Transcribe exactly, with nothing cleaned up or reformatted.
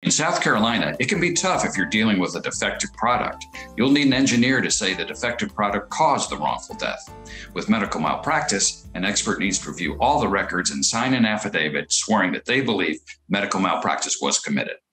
In South Carolina, it can be tough if you're dealing with a defective product. You'll need an engineer to say the defective product caused the wrongful death. With medical malpractice, an expert needs to review all the records and sign an affidavit swearing that they believe medical malpractice was committed.